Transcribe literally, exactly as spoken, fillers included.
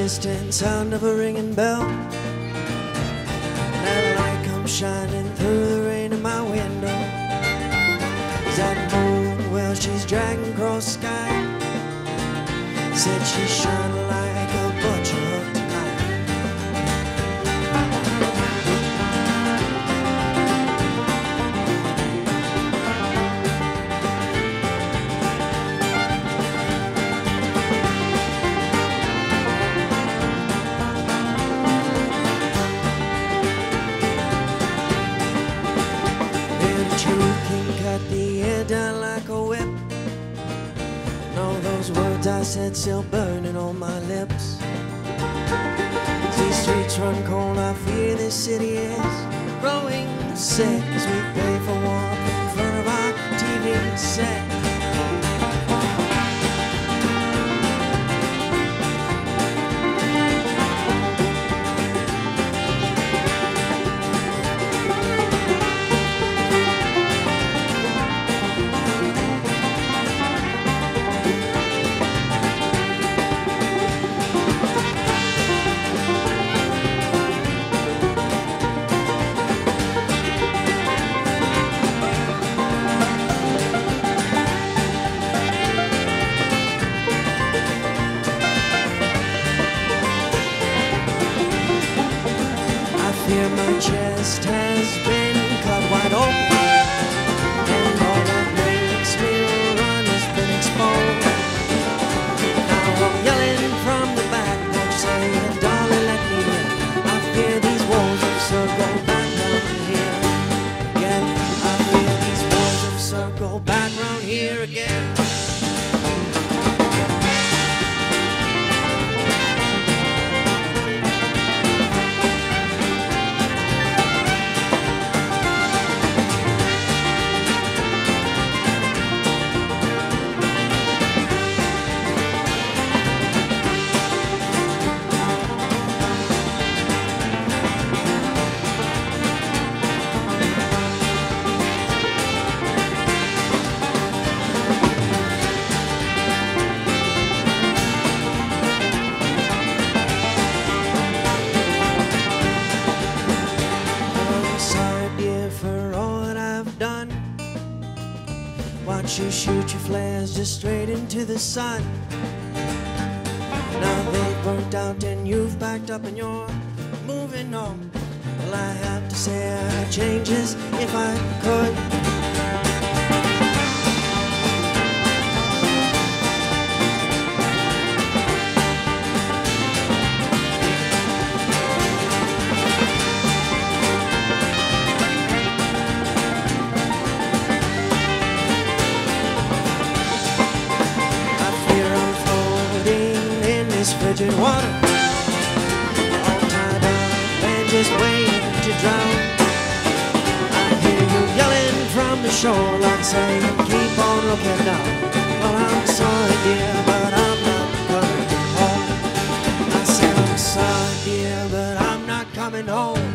distant sound of a ringing bell. That light comes shining through the rain in my window. Is that moon? Well, she's dragging across the sky. Said she's shining like a butcher hook tonight. The air down like a whip, and all those words I said still burning on my lips. These streets run cold, I fear this city is growing sick as we pay for warmth in front of our T V set. My chest has been cut wide open, and all that makes me run has been exposed. Now I'm yelling from the back, don't you say, darling, let me in. I fear these walls of circle back round here again. I fear these walls of circle back round here again. Watch you shoot your flares just straight into the sun. Now they've burnt out and you've backed up and you're moving on. Well, I have to say I'd change this if I could. Frigid water, all tied up and just waiting to drown. I hear you yelling from the shoreline saying, keep on looking down. Well, I'm sorry, dear, but I'm not coming home. I said, I'm sorry, dear, but I'm not coming home.